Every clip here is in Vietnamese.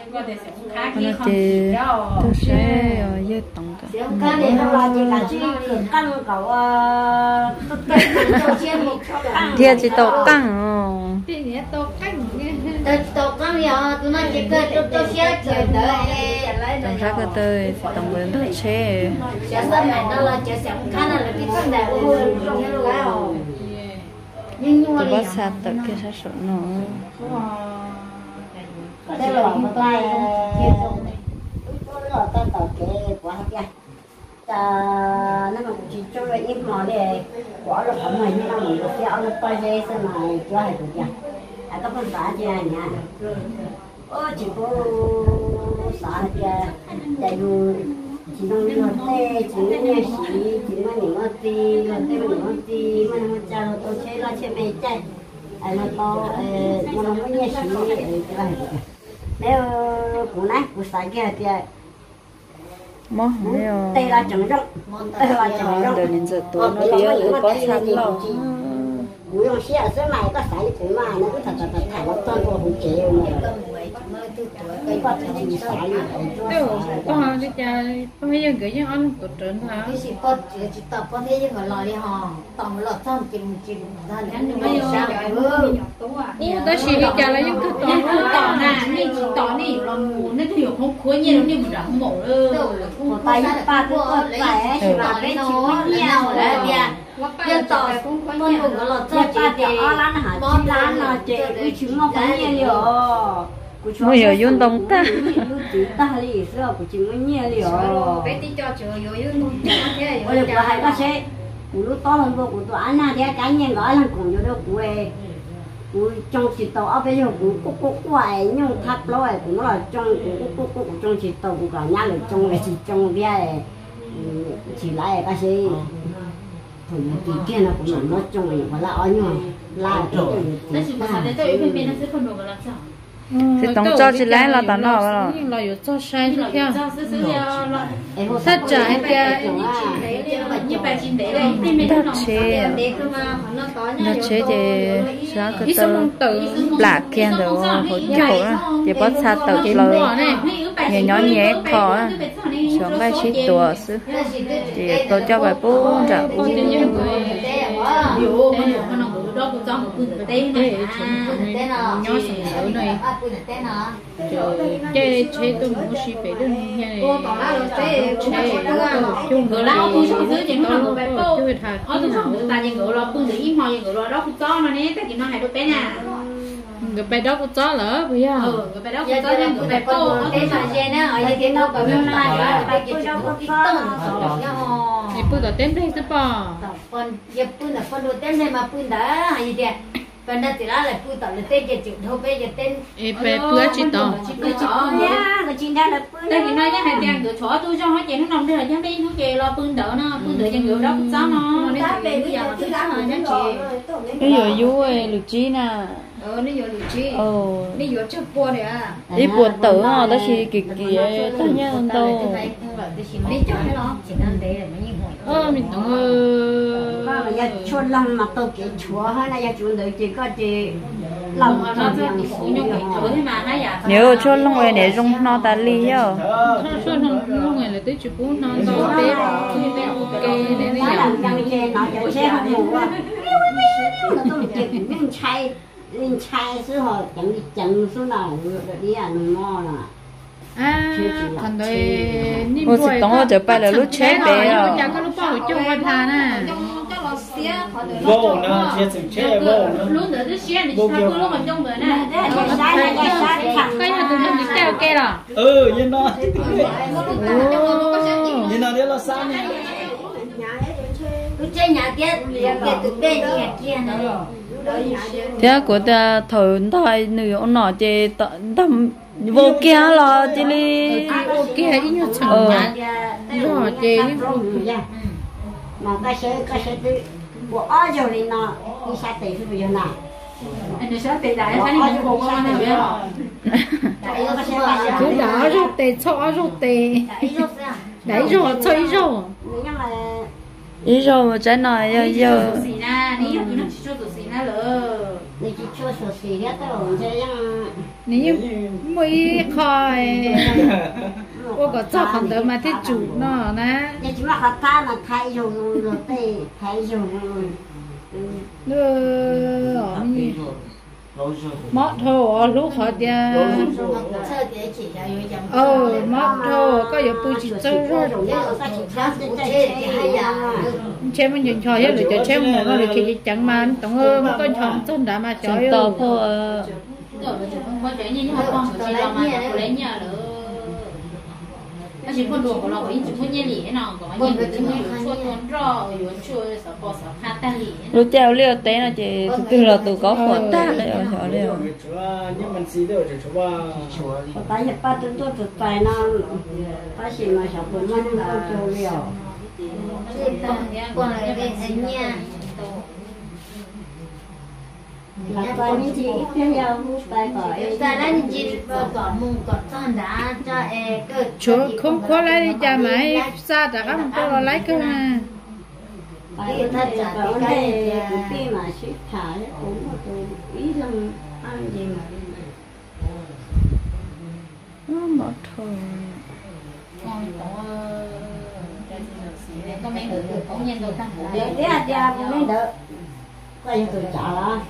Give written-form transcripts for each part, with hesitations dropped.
nó chỉ tôi sẽ dễ tổng cả cái này nó là chỉ là chỉ căng cậu thiệt chỉ tổ căng tổ căng thì tụi nó chỉ cơ tôi sẽ chờ đợi tổng ra cái tôi sẽ tổng với tôi sẽ sẽ sớm này nó là sẽ cái này là cái con đại của tôi trong cái lỗ nhưng tôi bắt sát tự cái sát số nó đây là một tay nó tay tàu kế quá kìa nó mà chỉ cho lại ít mỏ để quá là không hay như nào mình được theo nó tay dây xem này cho hay được kìa các con xã chưa nha chỉ có xã kìa tại vì chỉ nông dân tê chỉ nghe sĩ chỉ mà những cái gì là tê mà những cái gì mà nó cha nó tôi chơi là chơi mày chơi nó to mà nó mới nghe sĩ cái này nếu của nãy của sai kia thì mỏ nếu tê là chẳng rộng tê là chẳng rộng đời đến giờ tôi nó biết là có sát lòng cú用xe xe này có sai thì mà nó cứ thật thải nó toàn bộ hụt chế cái bắt thì sai con đi chơi con thấy những cái như ăn của trơn hả cái gì con chỉ tập con thấy những người lòi đi hò tầm lọt xong chìm ra đến bây giờ tôi chỉ đi chơi là những cái tỏ nèนี่chỉ tỏนี่เราหมูนี่ถือของคุยเนี่ยเราเนี่ยมันรักหมูเลย một tay ba cái con phải chỉ bảo cái nó nhiều đấy bia nhân tỏ con hùng nó lọt cho chị thì món lá nó chị cái trứng nó có nhiều liệu mới giờ yun đông ta ta đi sữa của trứng nó nhiều liệu bé tí cho chừa vô yun thế ôi được hai cái xe của lúc to hơn vô của tụi anh na thì cái nhân gọi là cùng vô đâu của trong chỉ tàu ở bây giờ cũng quậy nhưng tháp lối cũng là trong cũng trong chỉ tàu cũng cả nhà được trong cái chỉ trong cái chỉ lại cái gì thì kia nó cũng là nó trong này mà là ở nhưng mà là nó chỉ có sao để tôi bên nó sẽ không được là sao thì tổng cho chị lấy là tao nói là là có cho sai thế kia sát trái kia như bài chín đấy đây nó chế thì sao cái tờ lạ kia rồi hồi kiểu thì bắt sát tờ lời nhẹ nhỏ nhẹ khó sống bài chỉ tua sư thì tôi cho bài bố trả đó cũng trong một bữa tết này nhỏ sừng sỡ này chế tôi muốn xí phải đơn như này chế chung người lao tôi xuống dưới những cái người bố ở tôi xuống ta những người lo tôi để im hoa những người lo đó cũng cho nó nè tại vì nó hay đôi bé nè người bé đó cũng cho lỡ bây giờ người bé đó cũng cho nhưng người bé cô ở đây mà trên á ở đây nó còn nhiều này phải cái đó có cái tông thì bây giờ tên đây sẽ bỏ con dẹp pun là con đồ tên này mà pun đã hay gì phần đó thì là pun tao là tên giờ chịu đâu bây giờ tên bé bữa chỉ tao cái chó nha cái chim đó là pun đây thì nói nhá hai tiền cửa chó tôi cho hết chuyện nó nằm đây là nhá đi nó kề lo pun đỡ nó pun đỡ cho người đó cũng sao nó nên bây giờ mà thứ đó mà nhá chị cái giờ vui lục chi nè nó giờ lục chi nó giờ chụp bùa đấy à đi buồn tử họ đó chỉ kỳ kỳ ta nhớ hơn đâu đi chọn cái đó chỉ nên để là nó như mình tưởng mà giờ chôn lòng mà tôi cái chúa hay là giờ chôn được chỉ có chỉ lòng nó thử thế mà nó giả nếu cho long về để rong nó ta li nhá cho nó ngày là tới chụp bún nó to bé ok để nó làm cái gì nó cho xe không ngủ à nó tôi chỉ những chai sữa họ chẳng số nào đi ăn ngon à thằng đấy ô xịt tông ở chợ bay là lúc chế bé à chẳng có lúc bao cho quan thà nè vô nữa chế sự chế vô nữa luôn nữa cái xe này sao cứ lúc mà trong bữa này cái là từ mình kêu kêu là yên đó yên đó đấy là sao nhỉ cứ chơi nhà kia từ bên nhà kia này thế của ta thổi thay nửa nọ chế tầm vô kia là chỉ li vô kia ít nhất chẳng nhá rồi chế mà cái xe từ bộ ở rồi thì nó đi xa tỷ thì bây giờ nào anh sẽ tỷ đại phải đi bộ qua này vậy cứ đá rồi tê cho rồi tê đấy rồi chơi rồi ý rồi mà trái này giờ xì na đi nó chỉ cho tụi xì na lỡ này chỉ cho số xì hết rồi chơi nếu mới khỏi cô có cho không được mà thế chủ nó nè nhưng chỉ mà họ ta là thay dùng rồi tê thay dùng nữa mót thô lúc họ đi mót thô có nhiều bụi chỉ chơi rồi chơi mình nhìn chơi hết rồi chơi chơi một rồi khi chẳng mà tổng ơi một con chồng chân đã mà chơi to po 那是คน多了，我一直不念理呢，我念个怎么说多少，有说少多少看单理。 lúc treo liều té là chỉ từ là từ có phở ta đấy ở chỗ liều nhưng mình xí đâu chỉ cho ba tại vì ba chúng tôi thực tại nó ba chỉ mà小朋友们都做了过来给人家。 là tại những chị cái nhau tại khỏi tại là những chị có mùng có son đã cho cơ chỗ không khó lấy đi cha máy xa cả các con là lấy cơ mà tại thật là vấn đề khi mà ship thả cũng ý rằng ăn gì mà mất thôi con có mấy người cũng nhân đồ tăng để ra mới đỡ coi như tôi trả là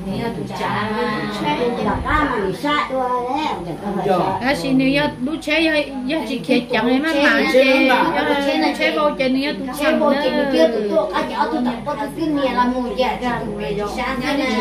à xin nếu như lúc chơi giờ chỉ kia chẳng em mà chơi giờ chơi bao chơi nếu tụi chơi bao chơi nữa kia tụi anh cháu tụi tập có tụi kia là một giờ ra tụi sáng thế nè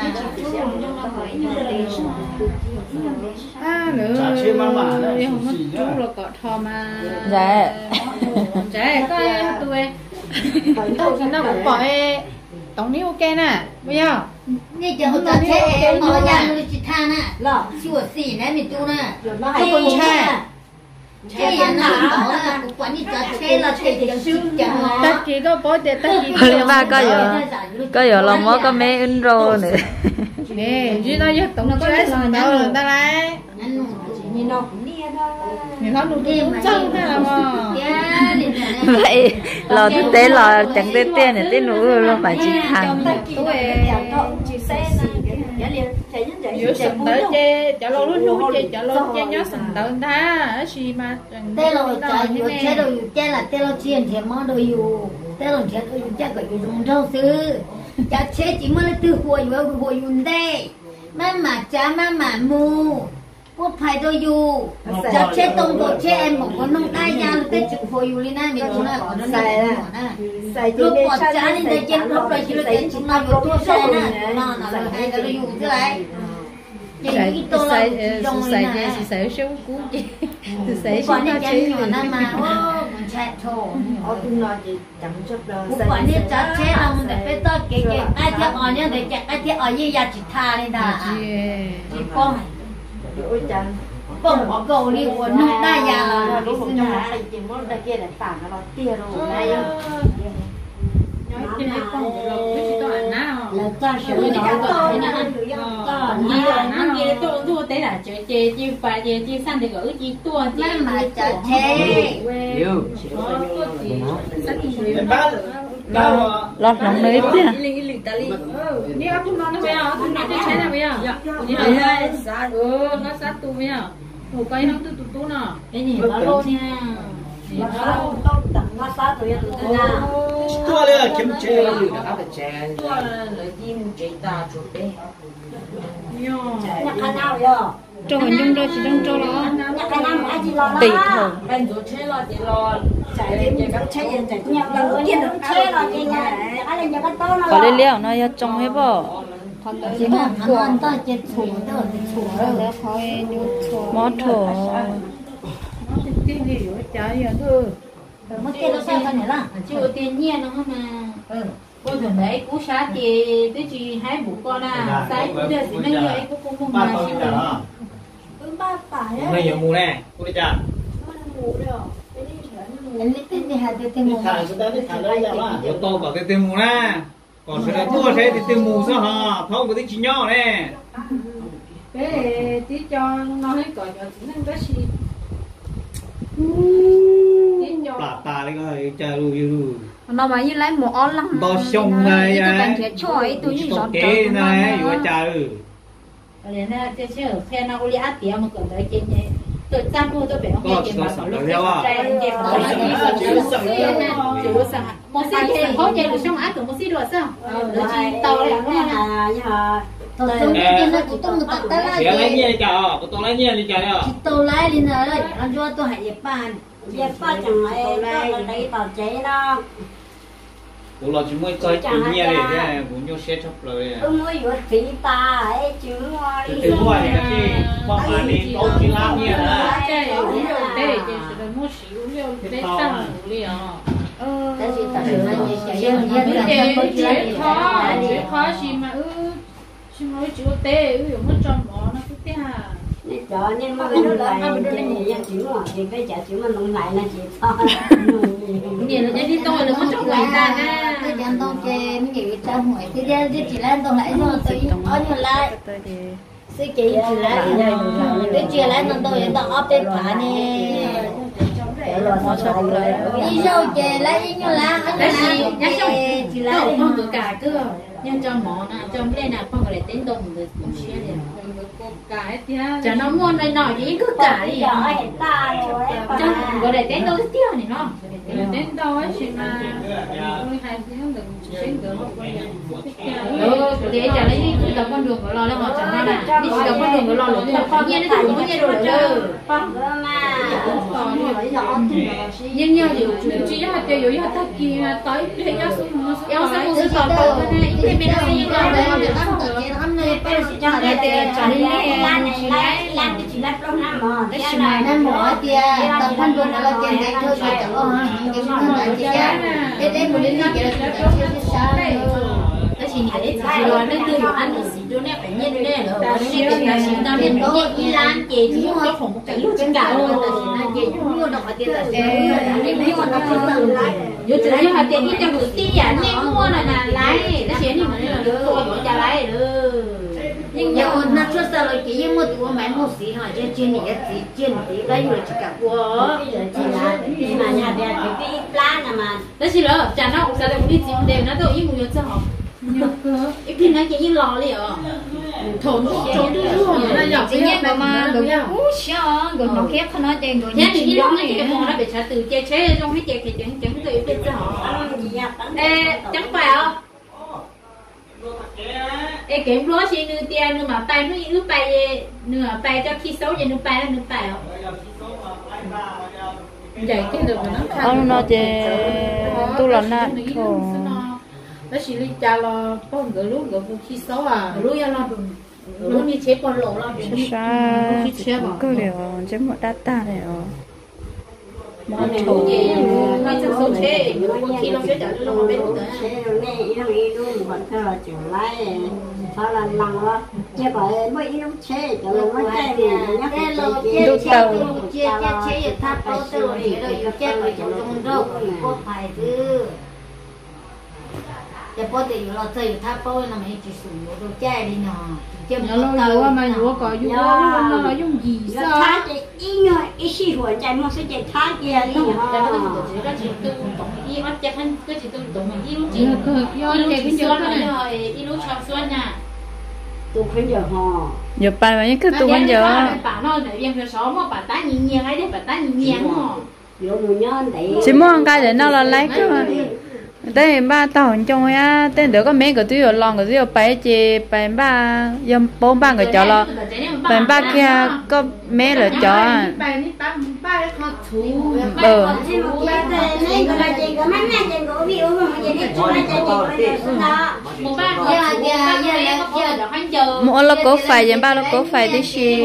à nữa không mất chú là có thò mà dạ có tụi tôi nó cũng bỏ tổng ní ok nè bây giờ นี่จะเอาตัวเช่หมอยาลูจิตาน่ะหรอชื่อสี่นะมีตัวน่ะก็คนแช่เช่ยันหนากูกว่านี่จะเช่เราเช่ยังชื่อจัง tất kỳ có bố để tất kỳ lên ba có giờ lòng mới có mấy in rồi nữa nè chứ nó nhất tổng chơi xong đâu rồi ta lấy nhìn nó cũng nia đó nhìn nó đủ tiền chân thế là mà vậy lò thực tế là chẳng tên tiền để tên nữa là phải chỉ thằng giữa sừng tới chơi chợ lô lúc lúc chơi chợ lô chơi nhớ sừng tới ta ở xì mà tê lô chợ nhiều chơi đồ chơi là tê lô chiên thì món đồ nhiều tê lô chơi đồ chơi gọi dùng rau sư chợ chơi chỉ mới là từ hồi đây mà cha mà mu quốc phải tôi dù chợ chơi tông đồ chơi em một con nông ai nhà tới chịu hồiอยู่เลยนะมีตัวน่ะคนนั้นลูกปอดจ้านี่ได้เจ็บลูกไปชิลเต็นชุนเราอยู่ตัวใช่น่ะน่ะไอ้ก็อยู่ที่ไหน sẽ xấu cú chị sẽ quản lý chân nhỏ nam mà mình chạy thổ tôi nói chị chẳng chấp đâu quản lý chặt chế ông để phải tới cái ai theo ở nhá để chặt ai theo ở như nhà chị tha lên đã chị phong ôi chẳng phong ở cầu đi của nước đa nhà là đi xin nó chỉ muốn đây kia là phản nó tia rồi đây là cha sẽ đi đón tôi nha anh kia tôi tới là chơi phải chơi sang thì gửi chi tua mà chơi lọt lòng đấy nha đi ăn không nó bây giờ không nó chơi nào bây giờ nó sát tu bây giờ hồ cây nó tu nè cái gì nó luôn nha nó sát tụi nha tua lên kiếm chơi là tua là chim chạy ta chụp đấy nhắc khăn nào vậy cho hình dung đâu chỉ trong cho nó nhắc khăn nào mà chỉ lo tùy thôi bên chỗ chơi lo thì lo chạy đi các chơi yên chạy nhắc lần kia được chơi lo chơi nhà cái lên nhà cái to nó có lên liều nó ya trông hết bỏ chỉ mà hắn ta chết thủ đó thì thủ mót thổ tiền gì rồi trái vậy thôi mất tiền đâu sao này là chưa tiền nhẹ nó mà cô thường đấy cú sát thì tới chị hai bố con à sai cũng được thì mấy người cũng không ba mà con chịu đó ba phải mấy nhiều mù nè cô đi chả anh lấy tiền thì hai tiền một thằng chúng ta đi thằng đây là mà tôi có tiền mù nè còn cái này tua thế thì tiền mù sao hả không có tiền chỉ nhỏ nè cái tí cho nó hết cõi cho chỉ năng cái gì bà đấy coi cha lu nó mà như lấy một on lắm to sông này tôi cần thiệt choi tôi như giọt cái này vừa cha liền là cái chứ khe nó uli át tiệm mà còn tới trên nhé tôi chăm luôn tôi phải không nghe chuyện mà còn lúc chú sao một xí thì có chơi được xong át được một xí rồi sao được chi tàu là nó nhà tôi không biết nó chỉ tung được tất cả Chị lấy nhẹ chợ, tôi lấy nhẹ đi chợ đó. chỉ tôi lấy đi nữa đấy nó cho tôi hãy dẹp bàn dẹp ba chẳng ai tôi lấy tàu chế đó Ủa là chỉ mới chơi tự nhiên này thế, cũng như xe chấp rồi. mới vừa tí ta ấy chứ Từ ngoài này chứ, qua mà đi tốt chứ làm như là. chơi uống rượu tê chơi rồi mua xíu uống rượu tê tăng liền cái gì ta được nó chế khó gì mà chứ nói chữ tê mất tròn bỏ nó cứ tê hà nên cho nên mà nó lại cái chữ mà thì cái chữ mà弄lại là chỉ thôi nhìn là đi tôi là mất trong người ta nha tôi đang tôi chơi mấy người ta hỏi thì ra chỉ là tôi lại rồi tôi ở như lại sư chị chỉ lại cái chuyện lại nó tôi đang ốp bên phải nè đi đâu chơi lại như là cái gì nhắc trong chỉ là không được cả cơ nhân cho món à trong đây là không có để tính đồng được một xe liền cái chả nó muốn này nọ gì cứ cả đi trong có để tính đâu tiêu này nó tính đâu ấy chị mà tôi hay tiếng được tiếng được để chả lấy đi đọc con đường của lo là họ chẳng ra là đi đọc con đường của lo là con nhiên nó cũng nhiên rồi chứ nhưng nhau thì chỉ là tiêu yếu là thắc kỳ tới để nhau xuống nhau sang một còn đâu này cái bên đó gì còn đấy để ăn tự nhiên ăn này bây giờ cho để cho đi làm chỉ là trong năm mà cái gì mà năm bỏ tia tập thân luôn là tiền đấy thôi phải chẳng ha cái gì mà lại tia cái đấy một đến năm cái là chưa sao đấy cái gì này chỉ rồi nên từ ăn được gì cho nên phải nhiên nè rồi cái này là chỉ tao nên có gì lan chị chứ không có một cái lúc chân cả luôn là chỉ là chị không mua được mà tiền là cái nhưng mà nó không từ lại giờ chỉ là tiền đi cho bữa tí giả nên mua là lái nó chỉ như là được rồi cho lái được nhưng mà nó chưa sao rồi chỉ như một tụi mày một xí hỏi trên trên này chỉ trên tí cái gì chỉ cả của chỉ là mà nhà đẹp cái plan là mà đó chỉ là chả nó sao lại đi tìm đều nó đâu ý muốn cho họ ít khi nói chỉ như lò liền thốn đi luôn là dọc chỉ nhất mà đồ nha sao đồ nó khép nó trên đồ nhá thì như lúc này cái món nó bị trả từ chế trong cái chè thì chẳng từ ít cho họ chẳng phải không ê cái lúa chỉ nửa tiền nhưng mà tay nó như nửa tay cho khi xấu vậy nửa tay là nửa tay không vậy cái được mà nó ông nó chơi tu lần nè nó chỉ đi cha lo con gửi lúc gửi khi xấu à lúc ya lo đừng lúc như chế con lộ lo sao cứ điều chứ một data này món này gì nó chắc số chế khi nó chế trả nó mà bên nữa này nó nghĩ luôn còn theo là chủ lái sao là lòng đó chứ phải mới nó chế cho nó chế thì nhắc chế tháp bao tiêu thì nó chế phải trong đâu có phải thứจะพอจะอยู่เราเจอถ้าป้อนมันจะสูงเราแจ้ดีหน่อเจ้าเราอยู่ว่ามันอยู่ก็อยู่เรายุ่งยี่ซะท่าจะอีเงยอีชีหัวใจมันจะจะท่าเกียร์นี่แต่ก็ต้องตัวก็chỉ từ tổng ý bắt chắc hắn cứ chỉ từ tổng ý lúc chỉ lúc chỉ xuân rồi ý lúc chọn xuân nha tụ khuyên giờ họ giờ bài mà những cái tụ khuyên giờ bà nó để viên cái số mà bà ta nhìn nhàng ấy đấy bà ta nhìn nhàng họ chỉ muốn cái để nó là lấy cái mà đây ba tao hình trong á tên được có mấy cái túi ở lòng cái túi ở bảy chị bảy ba yếm bốn ba cái chó lo bảy ba kia có mấy là chó một là cố phải yếm ba là cố phải đi xí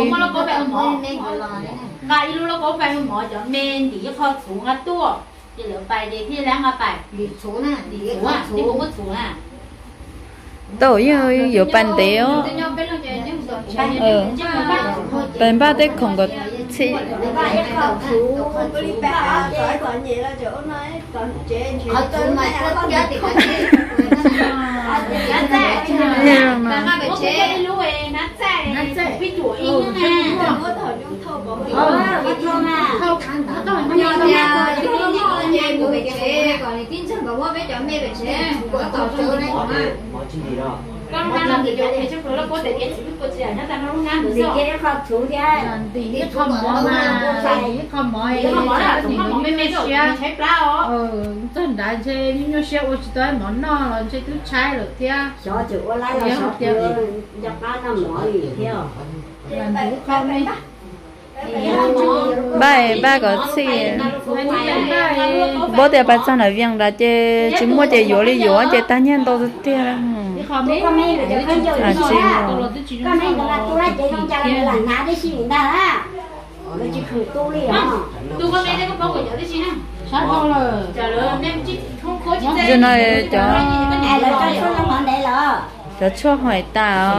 cái lúc nó có phải không mỏ chọn men thì cái kho xuống á tua thì lỡ bài để khi láng ở bài đi xuống nè đi xuống à đi cũng có xuống à tổ như nhiều bàn téo bàn ba tết không có chi con đang làm thì cái chắc là có thể cái chỉ có chỉ là nó đang ngang được thì rồi cái không chủ thế thì không mỏ mà không mỏ là không mỏ mấy mấy rồi thấy bao真大隻你要學我知道唔孬啦這都拆了啲啊 cho chữ của lại là cho chữ giặc nó nằm mỏi gì theo làm đủ không đi ba có gì bố thì ba cho nó viên là chỉ mua chỉ dỗ đi dỗ chỉ ta nhân đâu tiền con này là tôi lại chỉ không trả lại là ngã đấy xí ta á nó chỉ khử tu đi hả tu con này có bao giờ đấy xí nè sao không rồi trả lời em chỉ không khó chỉ cho này cho ai là cho số năm bọn đây là cho cho hỏi ta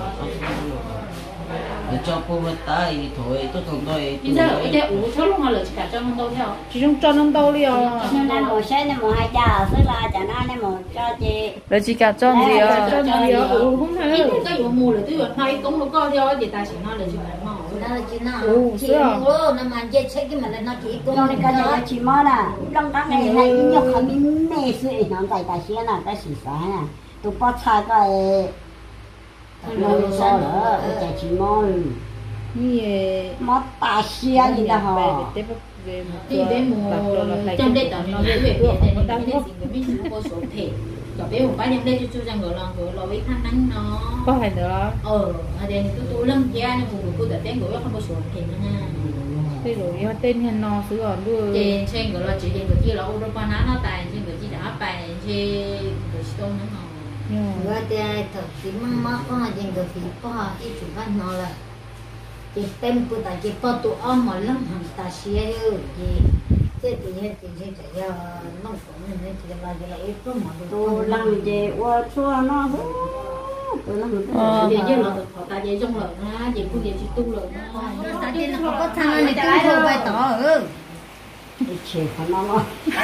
cho cô ta thì thôi tôi không tôi bây giờ cái ủ số luôn mà lỡ chỉ cả cho nó đâu theo chỉ trong cho nó đâu đi nên là một xe nên một hai cha số là chả nó nên một cho chị rồi chỉ cả cho gì cho gì ủ không thấy cái ủ mù là tôi vẫn hay cũng nó có theo thì ta chỉ nói là chỉ phải mò nó là chỉ nó chỉ mua nó mà chơi chơi cái mà là nó chỉ cũng cho nên cái đó chỉ mò nè trong đó này này nhóc không biết mẹ suy nó tại ta xe nè ta xì xả nè tôi bắt xa cái nó sao nữa chạy chỉ mò mất ta xe gì đó hả đi bé mù trong đây tao nó về về để nó đang cái gì cái mình có số thể cho bé một cái đem đây cho rằng người lo với khả năng nó có phải nữa ở đây tôi lưng kia này phụ cô đã tên người không có số thể nữa nha thế rồi tên hiền nó xứ ở đưa trên người là chỉ đến người kia là ô tô nó tài trên người chỉ đã bài trên người stone nữa người ta thật chỉ mắc có là những cái phim có ít chụp văn nó là chỉ tem của ta chỉ có tụ âm mà lắm hàng ta xia rồi chỉ thế thì hết thì chạy ra nó cũng nên chỉ là cái ít có mà tôi làm gì qua chua nó tôi làm gì chứ là họ ta dễ trong lời nó gì cũng gì chỉ tu lời nó ta chỉ là có thằng này cũng thôi bài tỏ đi chơi con nó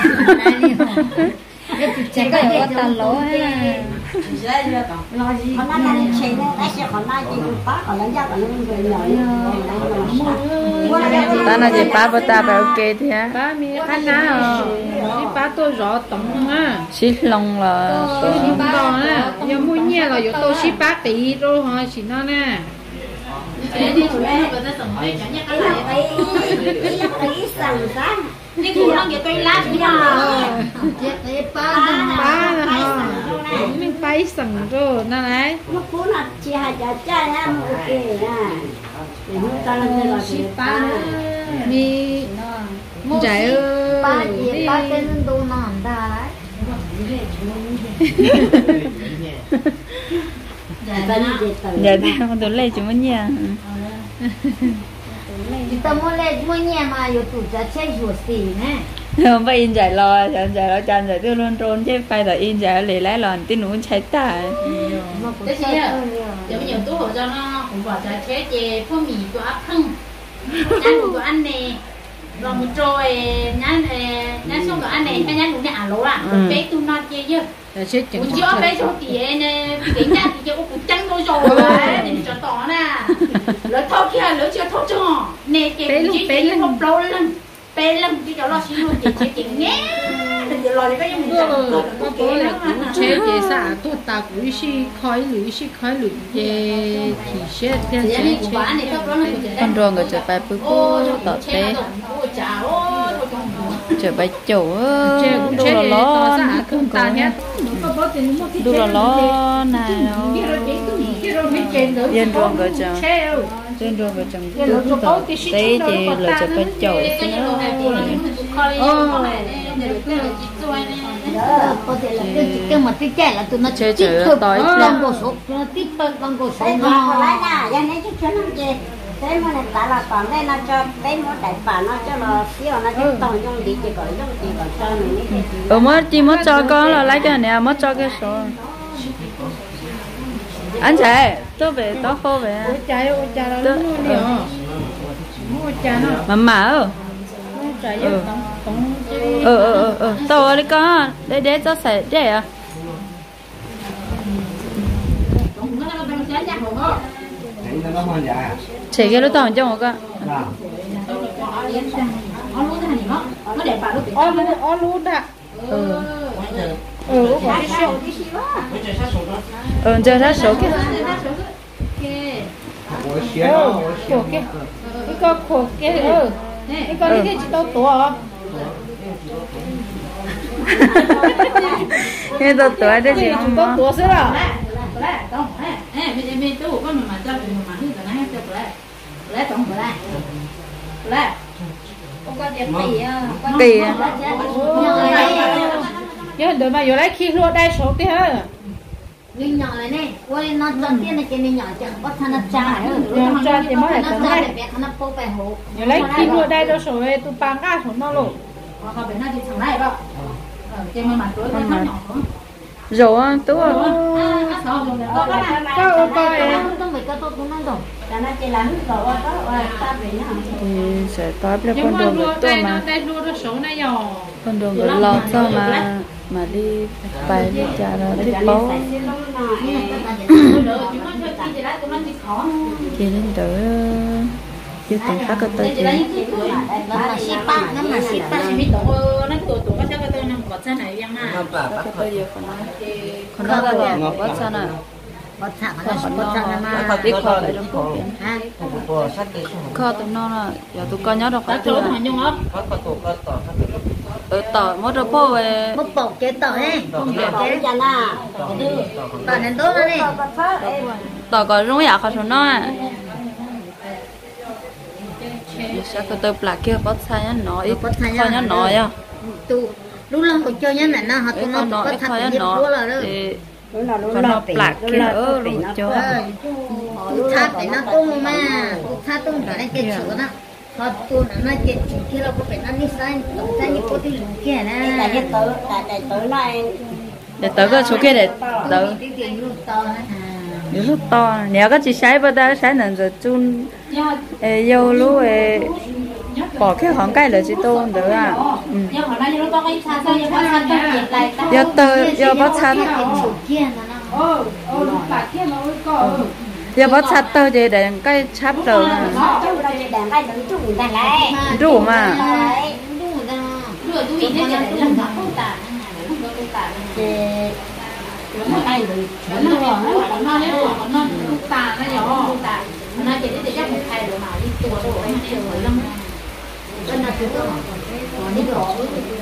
chỉ có điều ta lỗ ha lo gì con nó đang chơi đấy tại sao con nó chỉ có còn lớn ra còn lớn người nhỏ ta nói gì ba bữa ta bảo ok thì á ba mi khăn ná đi ba tôi rõ tổng á xí lông là tôi đòn á giờ mua nhẹ là tôi xí ba tỷ rồi hả chị nó nè thế đi chúng ta có thể sống với chẳng nhẽ cái này cái sẵn sàng đi cùng nó vậy tôi lát đi mà ba mình bay sẵn rồi nè này nó cũng là chỉ hai cha cha em ok nè chúng ta làm gì là xí ba mi chạy ơi ba gì ba tên đồ nón ta dạ ta con tôi lấy chúng mình nha ta mua nhà mà yêu tụ cha chơi ruột xì nè không phải in giải lo chăn giải tôi luôn trốn chứ phải là in giải lấy lái lòn tin muốn cháy tả thế chứ giờ bây giờ tôi hỏi cho nó cũng bảo cha chế về phô mì của áp thân ăn của anh nè rồi một trôi nhá xong rồi anh này nhá đúng nè lỗ à bé tu non kia chứ một chiếc bé số tiền cái nhà thì chưa có cục trắng thôi rồi thì cho tỏ nè lỡ thâu kia lỡ chưa thâu cho nè cái bé lên không lâu lên bé lên cái chỗ lo xin luôn chị nghe thì lo cái giống có bố là cũng chế chế xã tôi ta cũng xí khói lưỡi chế thì sẽ theo chế con ruộng của chợ bài bự cô tọt té chợ bài chỗ đu là lo không có đu là lo này nó dân ruộng của chợ dân ruộng của chồng cứ tọt té thì là chợ bài chỗ có thể là cái mà cái trẻ là tụi nó chơi chợ tối lần cổ số nó tiếp lần cổ số nó lại nè giờ này chút nó chơi thế mà này tại là còn đây nó cho bé mua đại phà nó cho là xíu nó cho toàn dùng đi chỉ còn cho mình mất chỉ mất cho con là lấy cái này mất cho cái số anh chạy tôi về tôi khô về chạy là luôn đi hả mua chạy nó mà chạy tao đi con để cho sạch để à chỉ cái lúc tao cho một cái ó lú đã có cái số giờ ra số kia Ủa xé nó của cái có của cái cái con cái chỉ tao tổ cái đó tuổi đấy gì chúng tao tổ xí rồi kỳ nhớ đợi mà giờ lấy khi luôn đây số tiền nhưng nhỏ này nè, quay nó chân tiên này cái này nhỏ chẳng có thằng nó cha nhỏ cha thì mới là nó cha để bé thằng nó bố bé hộ. giờ lấy khi luôn đây đó số tụ bằng cả số nó luôn họ bên nó đi thằng này đó cái mà mặt tối nó nhỏ rồi tú có không phải có tôi cũng nói rồi. Cho nó chỉ là nước rồi đó, ta về nó thì sẽ tới bây nhưng con mà đường luôn được tôi đây nó mà đây luôn đó số này nhỏ con đường được lo cho mà đi bài đi chợ rồi đi bố thì nên đỡ chưa từng phát cái tay chị Nó mà ship ba biết tổ nó tổ có chắc cái tôi nằm bọt ra này yang à Ngọc bà cái tay giờ còn nó là ngọc bớt sao nè bớt thẳng là còn đi khỏi lại trong phố Bộ sách để xuống kho tụi nó là giờ tụi con nhớ được các cái chỗ từ mà nhung ấp có tổ có tỏ ở tỏi mỗi đứa phố về một bộ chế tỏi ấy, cái cho nó tỏi nên tốt đấy. tỏi có rung giả khỏi nó à giờ sao cái tay bạc kia bớt sai nhá nó ít thôi nhá nó à Tu lúc lòng của chơi nhá này nó họ tụi nó có thật là nhiều là đó. còn nó bạc kia ở lụt cho Tu thắt để nó tung mà, tu thắt tung để nó cái chữ đó. Họ tu nó cái chữ kia là có phải nó đi sai, sai như có tí lũ kia nè. là cái tử này để tới cái số kia để tới Cái tiền lúc to á. những lúc to nếu có chỉ sai vào đây sai nên rồi chun yêu lúc bỏ cái khoảng cây là chỉ tôn được à nhưng mà nay nó có cái xa xa nhưng mà xa xa nhiệt lại ta yêu tơ yêu bắt chặt Kia nó lúc bạc kia nó có yêu bắt chặt tơ gì để cây chắp tơ đàn cái nữ chủ đàn lại đủ mà đúng rồi. rửa túi để cho nó làm không tả không tả nó đây rồi nó tả nó nhỏ tả nó chỉ để chắc một thay rồi mà đi tua đồ ấy mà rồi lắm Bên nào cũng có. Còn đi đổ.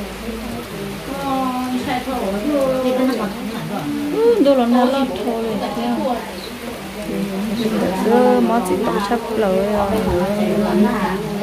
sai thôi Thì bên nó còn không phải rồi. đồ là nó lót thôi rồi món chỉ tổng chấp lời rồi